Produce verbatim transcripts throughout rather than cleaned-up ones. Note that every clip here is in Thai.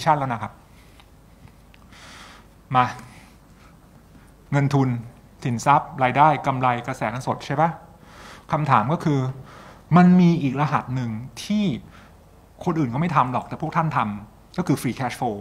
valuation แล้วนะครับมาเงินทุนสินทรัพย์รายได้กำไรกระแสเงินสดใช่ปะคำถามก็คือมันมีอีกรหัสหนึ่งที่คนอื่นก็ไม่ทำหรอกแต่พวกท่านทำก็คือ free cash flow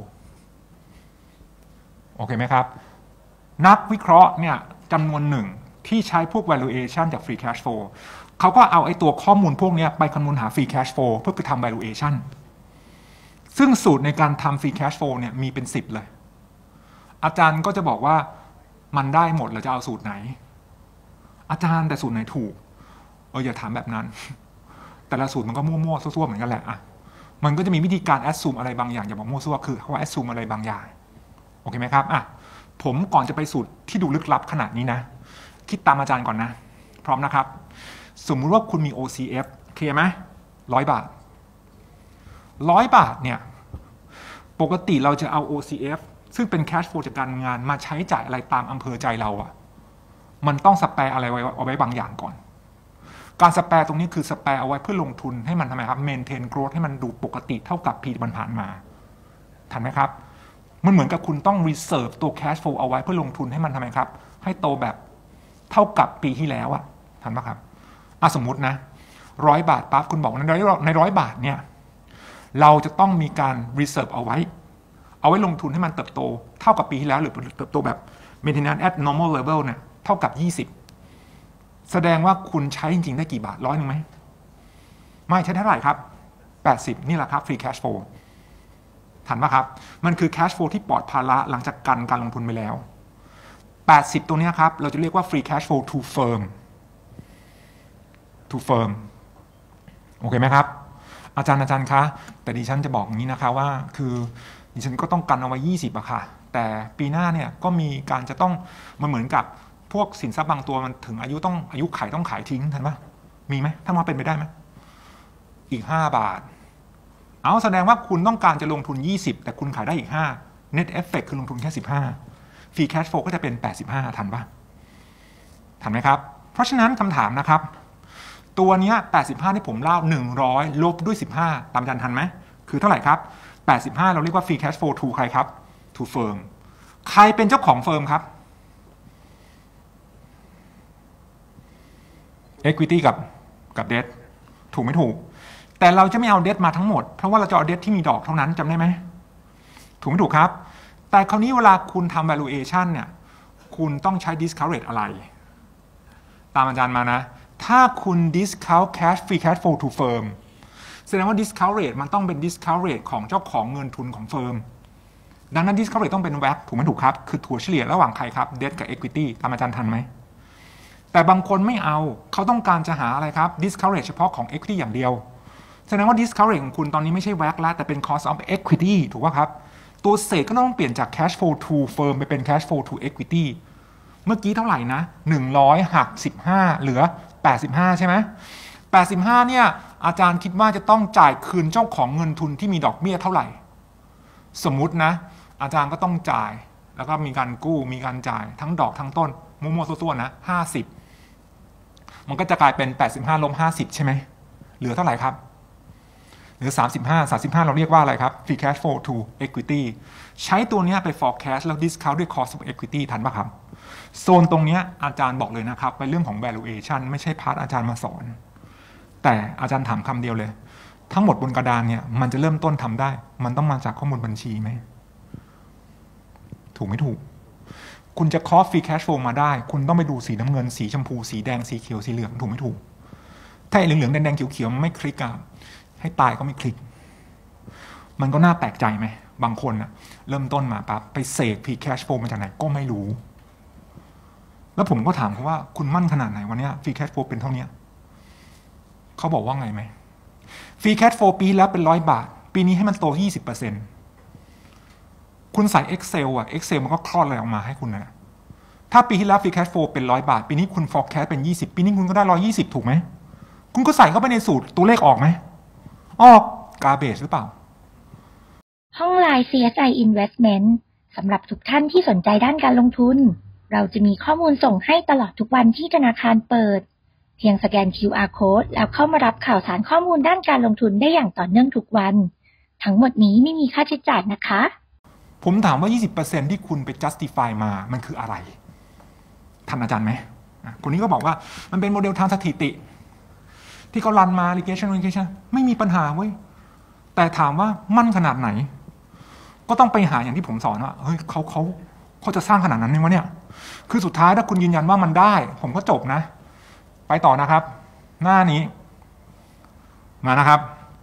โอเคไหมครับนักวิเคราะห์เนี่ยจำนวนหนึ่งที่ใช้พวก valuation จาก free cash flow เขาก็เอาไอ้ตัวข้อมูลพวกนี้ไปคำนวณหา free cash flow เพื่อไปทำ valuation ซึ่งสูตรในการทำ free cash flow เนี่ยมีเป็นสิบเลยอาจารย์ก็จะบอกว่ามันได้หมดเราจะเอาสูตรไหนอาจารย์แต่สูตรไหนถูกเอออย่าถามแบบนั้นแต่ละสูตรมันก็มั่วๆซั่วๆเหมือนกันแหละอ่ะมันก็จะมีวิธีการ assume อะไรบางอย่างอย่าบอกมั่วซั่วคือเขาว่า assume อะไรบางอย่างโอเคไหมครับอ่ะผมก่อนจะไปสูตรที่ดูลึกลับขนาดนี้นะคิดตามอาจารย์ก่อนนะพร้อมนะครับสมมุติว่าคุณมี โอ ซี เอฟ เคลียร์ไหมร้อยบาทร้อยบาทเนี่ยปกติเราจะเอา โอ ซี เอฟ ซึ่งเป็น cash flow จากการงานมาใช้จ่ายอะไรตามอำเภอใจเราอะมันต้องสแปร์อะไรไว้เอาไว้บางอย่างก่อนการสแปร์ตรงนี้คือสแปร์เอาไว้เพื่อลงทุนให้มันทำไมครับ maintain growth ให้มันดูปกติเท่ากับปีมันผ่านมาทันไหมครับมันเหมือนกับคุณต้อง reserve ตัว cash flow เอาไว้เพื่อลงทุนให้มันทำไมครับให้โตแบบเท่ากับปีที่แล้วอะทันไหมครับอ่ะสมมุตินะร้อยบาทปั๊บคุณบอกในร้อยในร้อยบาทเนี่ยเราจะต้องมีการ reserve เอาไว้เอาไว้ลงทุนให้มันเติบโตเท่ากับปีที่แล้วหรือเติบโตแบบ maintenance at normal level เนี่ยเท่ากับยี่สิบแสดงว่าคุณใช้จริงๆได้กี่บาทร้อยหนึ่งไหมไม่ใช้เท่าไหร่ครับแปดสิบนี่แหละครับ free cash flow ทันปะครับมันคือ cash flow ที่ปลอดภาระหลังจากกันการลงทุนไปแล้วแปดสิบตัวนี้ครับเราจะเรียกว่า free cash flow to firm to firm โอเคไหมครับอาจารย์อาจารย์คะแต่ดิฉันจะบอกอย่างนี้นะคะว่าคือดิฉันก็ต้องกันเอาไว้ยี่สิบอะค่ะแต่ปีหน้าเนี่ยก็มีการจะต้องมันเหมือนกับพวกสินทรัพย์บางตัวมันถึงอายุต้องอายุขายต้องขายทิ้งทันปะมีไหมถ้ามาเป็นไปได้ไหมอีกห้าบาทเอาแสดงว่าคุณต้องการจะลงทุนยี่สิบแต่คุณขายได้อีกห้า net effect คือลงทุนแค่สิบห้า free cash flow ก็จะเป็นแปดสิบห้าทันปะทันไหมครับเพราะฉะนั้นคำถามนะครับตัวนี้แปดสิบห้าที่ผมเล่าหนึ่งร้อยลบด้วยสิบห้าตามอาจารย์ทันไหมคือเท่าไหร่ครับแปดสิบห้าเราเรียกว่า free cash flow to ใครครับ to firm ใครเป็นเจ้าของเฟิร์มครับ equity กับกับ debt ถูกไม่ถูกแต่เราจะไม่เอา debt มาทั้งหมดเพราะว่าเราจะเอา debt ที่มีดอกเท่านั้นจำได้ไหมถูกไม่ถูกครับแต่คราวนี้เวลาคุณทำ valuation เนี่ยคุณต้องใช้ discount rate อะไรตามอาจารย์มานะถ้าคุณ discount cash free cash flow to firm แสดงว่า discount rate มันต้องเป็น discount rate ของเจ้าของเงินทุนของเฟิร์มดังนั้น discount rate ต้องเป็น ดับเบิล ถูกไหมถูกครับคือถั่วเฉลี่ยระหว่างใครครับ debt กับ equity ตามอาจารย์ทันไหมแต่บางคนไม่เอาเขาต้องการจะหาอะไรครับ discount rate เฉพาะของ equity อย่างเดียวแสดงว่า discount rate ของคุณตอนนี้ไม่ใช่ ดับเบิล แล้วแต่เป็น cost of equity ถูกป่ะครับตัวเศษก็ต้องเปลี่ยนจาก cash flow to firm ไปเป็น cash flow to equity เมื่อกี้เท่าไหร่นะหนึ่งร้อยหักสิบห้าเหลือแปดสิบห้าใช่ไหมแปดสิบห้าเนี่ยอาจารย์คิดว่าจะต้องจ่ายคืนเจ้าของเงินทุนที่มีดอกเบี้ยเท่าไหร่สมมุตินะอาจารย์ก็ต้องจ่ายแล้วก็มีการกู้มีการจ่ายทั้งดอกทั้งต้นมั่วๆซั่วๆนะห้าสิบมันก็จะกลายเป็นแปดสิบห้าลบห้าสิบใช่ไหมเหลือเท่าไหร่ครับเหลือสามสิบห้า สามสิบห้าเราเรียกว่าอะไรครับ free cash flow to equity ใช้ตัวนี้ไป forecast แล้ว discount ด้วย cost of equity ทันป่ะครับโซนตรงนี้อาจารย์บอกเลยนะครับเป็นเรื่องของ valuation ไม่ใช่พาร์ทอาจารย์มาสอนแต่อาจารย์ถามคำเดียวเลยทั้งหมดบนกระดานเนี่ยมันจะเริ่มต้นทำได้มันต้องมาจากข้อมูลบัญชีไหมถูกไม่ถูกคุณจะ cost free cash flow มาได้คุณต้องไปดูสีน้ำเงินสีชมพูสีแดงสีเขียวสีเหลืองถูกไม่ถูกถ้าเหลืองเหลืองแดงๆเขียวๆมันไม่คลิกอะให้ตายก็ไม่คลิกมันก็น่าแปลกใจไหมบางคนอะเริ่มต้นมาปั๊บไปเสก free cash flow มาจากไหนก็ไม่รู้แล้วผมก็ถามเขาว่าคุณมั่นขนาดไหนวันนี้ free cash flow เป็นเท่านี้เขาบอกว่าไงไหม free cash flow ปีแล้วเป็นร้อยบาทปีนี้ให้มันโต ยี่สิบเปอร์เซ็นต์ คุณใส่ Excel อ่ะ Excel มันก็คลอดอะไรออกมาให้คุณนะถ้าปีที่แล้ว free cash flow เป็นร้อยบาทปีนี้คุณ forecast เป็นยี่สิบปีนี้คุณก็ได้หนึ่งร้อยยี่สิบถูกไหมคุณก็ใส่เข้าไปในสูตรตัวเลขออกไหมออก garbage หรือเปล่าห้องไลน์ ซี เอส ไอ Investment สำหรับทุกท่านที่สนใจด้านการลงทุนเราจะมีข้อมูลส่งให้ตลอดทุกวันที่ธนาคารเปิดเพียงสแกน คิว อาร์ Code แล้วเข้ามารับข่าวสารข้อมูลด้านการลงทุนได้อย่างต่อเนื่องทุกวันทั้งหมดนี้ไม่มีค่าใช้จ่ายนะคะผมถามว่า ยี่สิบเปอร์เซ็นต์ ที่คุณไป justify มามันคืออะไรท่านอาจารย์ไหมคนนี้ก็บอกว่ามันเป็นโมเดลทางสถิติที่เขารันมา regression regression ไม่มีปัญหาเว้ยแต่ถามว่ามั่นขนาดไหนก็ต้องไปหาอย่างที่ผมสอนว่าเฮ้ยเขาเขาเขาจะสร้างขนาดนั้นไหมวะเนี่ยคือสุดท้ายถ้าคุณยืนยันว่ามันได้ผมก็จบนะไปต่อนะครับหน้านี้มานะครับ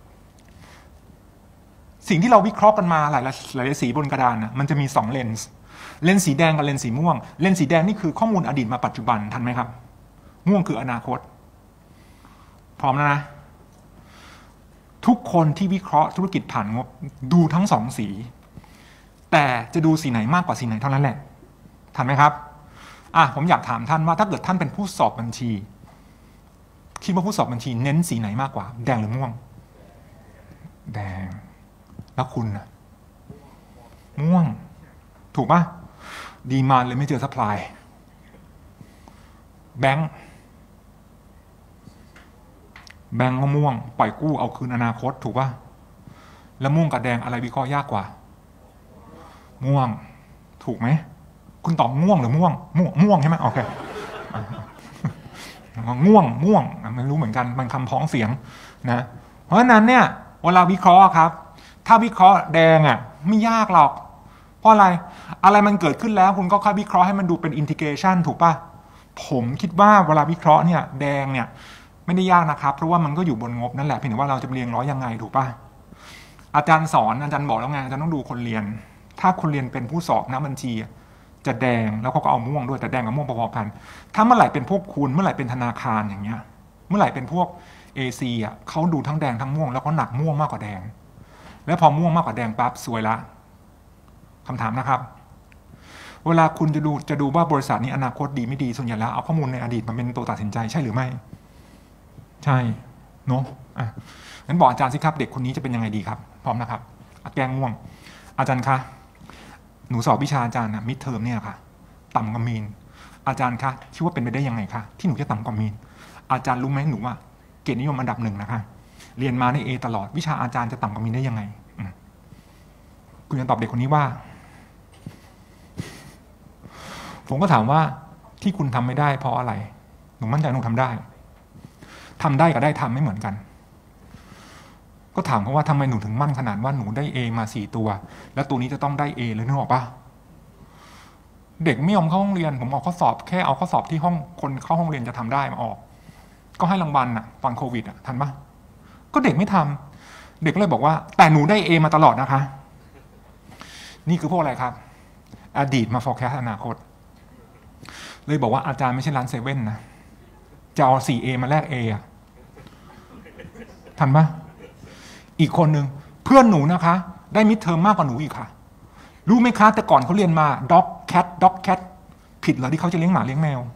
สิ่งที่เราวิเคราะห์กันมาหลายหลายสีบนกระดานนะมันจะมีสองเลนส์เลนส์สีแดงกับเลนส์สีม่วงเลนส์สีแดงนี่คือข้อมูลอดีตมาปัจจุบันทันไหมครับม่วงคืออนาคตพร้อมแล้วนะทุกคนที่วิเคราะห์ธุรกิจผ่านงบดูทั้งสองสีแต่จะดูสีไหนมากกว่าสีไหนเท่านั้นแหละทันไหมครับอ่ะผมอยากถามท่านว่าถ้าเกิดท่านเป็นผู้สอบบัญชีคิดว่าผู้สอบบัญชีเน้นสีไหนมากกว่าแดงหรือม่วงแดงแล้วคุณนะม่วงถูกป่ะดีมานด์เลยไม่เจอซัพพลายแบงค์แบงค์ก็ม่วงปล่อยกู้เอาคืนอนาคตถูกป่ะแล้วม่วงกับแดงอะไรวิเคราะห์ยากกว่าม่วงถูกไหมคุณตอบม่วงหรือม่วงม่วงม่วงใช่ไหมโอเคง่วงม่วงไม่รู้เหมือนกันมันคำพ้องเสียงนะเพราะฉะนั้นเนี่ยเวลาวิเคราะห์ครับถ้าวิเคราะห์แดงอ่ะไม่ยากหรอกเพราะอะไรอะไรมันเกิดขึ้นแล้วคุณก็ค่อยวิเคราะห์ให้มันดูเป็นอินทิเกรชันถูกป่ะผมคิดว่าเวลาวิเคราะห์เนี่ยแดงเนี่ยไม่ได้ยากนะครับเพราะว่ามันก็อยู่บนงบนั่นแหละเพียงแต่ว่าเราจะเรียงร้อยยังไงถูกป่ะอาจารย์สอนอาจารย์บอกแล้วไงอาจารย์ต้องดูคนเรียนถ้าคนเรียนเป็นผู้สอบนักบัญชีจะแดงแล้วเขาก็เอาม่วงด้วยแต่แดงกับม่วงพอๆกันถ้าเมื่อไหร่เป็นพวกคุณเมื่อไหร่เป็นธนาคารอย่างเงี้ยเมื่อไหร่เป็นพวก เอ ซี อ่ะเขาดูทั้งแดงทั้งม่วงแล้วเขาหนักม่วงมากกว่าแดงแล้วพอม่วงมากกว่าแดงปั๊บสวยละคำถามนะครับเวลาคุณจะดูจะดูว่าบริษัทนี้อนาคตดีไม่ดีส่วนใหญ่แล้วเอาข้อมูลในอดีตมาเป็นตัวตัดสินใจใช่หรือไม่ใช่เนาะอ่ะงั้นบอกอาจารย์สิครับเด็กคนนี้จะเป็นยังไงดีครับพร้อมนะครับแกงม่วงอาจารย์คะหนูสอบวิชาอาจารย์นะมิดเทอมเนี่ยค่ะต่ำกว่ามีนอาจารย์คะคิดว่าเป็นไปได้ยังไงคะที่หนูจะต่ำกว่ามีนอาจารย์รู้ไหมหนูว่าเกียรตินิยมอันดับหนึ่งนะคะเรียนมาใน A ตลอดวิชาอาจารย์จะต่ำกว่ามีนได้ยังไงคุณจะตอบเด็กคนนี้ว่าผมก็ถามว่าที่คุณทำไม่ได้เพราะอะไรหนูมั่นใจหนูทำได้ทำได้กับได้ทำไม่เหมือนกันก็ถามเขาว่าทำไมหนูถึงมั่นขนาดว่าหนูได้ A มาสี่ตัวแล้วตัวนี้จะต้องได้ A เลยนึกออกปะเด็กไม่ยอมเข้าห้องเรียนผมออกข้อสอบแค่เอาข้อสอบที่ห้องคนเข้าห้องเรียนจะทำได้มาออกก็ให้รางวัลอะตอนโควิดอะทันปะก็เด็กไม่ทำเด็กเลยบอกว่าแต่หนูได้ A มาตลอดนะคะนี่คือพวกอะไรครับอดีตมา forecast อนาคตเลยบอกว่าอาจารย์ไม่ใช่ร้านเซเว่นนะจะเอา สี่ เอ มาแลก A อะทันปะอีกคนหนึ่งเพื่อนหนูนะคะได้มิดเทอมมากกว่าหนูอีกค่ะรู้ไหมคะแต่ก่อนเขาเรียนมา dog cat dog cat ผิดเหรอที่เขาจะเลี้ยงหมาเลี้ยงแมว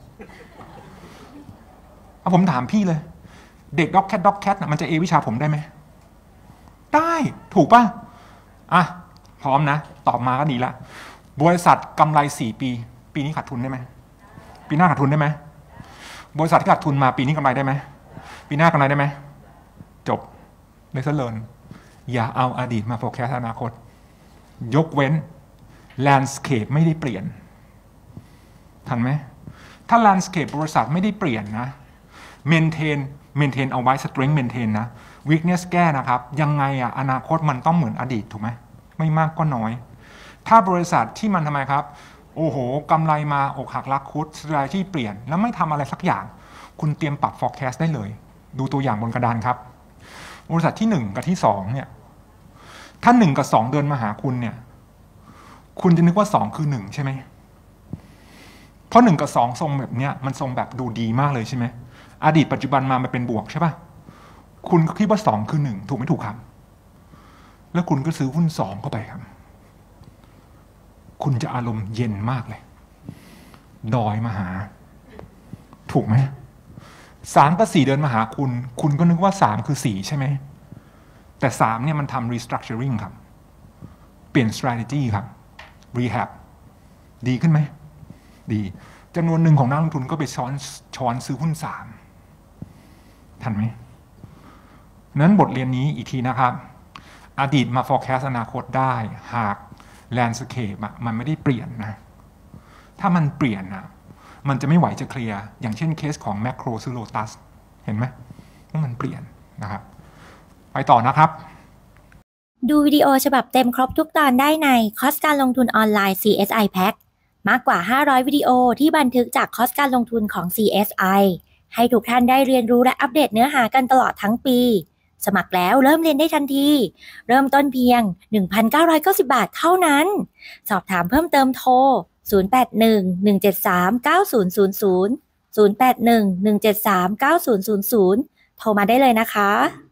เอาผมถามพี่เลยเด็ก dog cat dog cat น่ะมันจะเอวิชาผมได้ไหมได้ถูกป่ะอ่ะพร้อมนะตอบมาก็ดีละบริษัทกำไรสี่ปีปีนี้ขาดทุนได้ไหมปีหน้าขาดทุนได้ไหมบริษัทที่ขาดทุนมาปีนี้กำไรได้ไหมปีหน้ากำไรได้ไหมจบเลสเลิร์นอย่าเอาอดีตมาโฟกัสอนาคตยกเว้นแลนด์สเคปไม่ได้เปลี่ยนทันไหมถ้าแลนด์สเคปบริษัทไม่ได้เปลี่ยนนะเมนเทนเมนเทนเอาไว้สตริงเมนเทนนะวีคเนสแก้นะครับยังไงอะอนาคตมันต้องเหมือนอดีตถูกไหมไม่มากก็น้อยถ้าบริษัทที่มันทำไมครับโอ้โหกำไรมาอกหักลักคุด strategy เปลี่ยนแล้วไม่ทำอะไรสักอย่างคุณเตรียมปรับ forecast ได้เลยดูตัวอย่างบนกระดานครับบริษัทที่หนึ่งกับที่สองเนี่ยถ้าหนึ่งกับสองเดินมาหาคุณเนี่ยคุณจะนึกว่าสองคือหนึ่งใช่ไหมเพราะหนึ่งกับสองทรงแบบเนี้ยมันทรงแบบดูดีมากเลยใช่ไหมอดีตปัจจุบันมามันเป็นบวกใช่ปะคุณก็คิดว่าสองคือหนึ่งถูกไม่ถูกครับแล้วคุณก็ซื้อหุ้นสองเข้าไปครับคุณจะอารมณ์เย็นมากเลยดอยมาหาถูกไหมสามกับสี่เดินมาหาคุณคุณก็นึกว่าสามคือสี่ใช่ไหมแต่สามเนี่ยมันทำ restructuring ครับเปลี่ยน strategy ครับ rehab ดีขึ้นไหมดีจำนวนหนึ่งของนักลงทุนก็ไปช้อนช้อนซื้อหุ้นสามทันไหมนั้นบทเรียนนี้อีกทีนะครับอดีตมา forecast อนาคตได้หาก landscape อะมันไม่ได้เปลี่ยนนะถ้ามันเปลี่ยนอะมันจะไม่ไหวจะเคลียร์อย่างเช่นเคสของ Macro ซื้อ Lotus เห็นไหมว่ามันเปลี่ยนนะครับไปต่อนะครับดูวิดีโอฉบับเต็มครบทุกตอนได้ในคอร์สการลงทุนออนไลน์ ซี เอส ไอ Pack มากกว่าห้าร้อยวิดีโอที่บันทึกจากคอร์สการลงทุนของ ซี เอส ไอ ให้ทุกท่านได้เรียนรู้และอัปเดตเนื้อหากันตลอดทั้งปีสมัครแล้วเริ่มเรียนได้ทันทีเริ่มต้นเพียง หนึ่งพันเก้าร้อยเก้าสิบ บาทเท่านั้นสอบถามเพิ่มเติมโทรศูนย์ แปด หนึ่ง หนึ่ง เจ็ด สาม เก้า ศูนย์ ศูนย์ ศูนย์ ศูนย์ แปด หนึ่ง หนึ่ง เจ็ด สาม เก้า ศูนย์ ศูนย์ ศูนย์โทรมาได้เลยนะคะ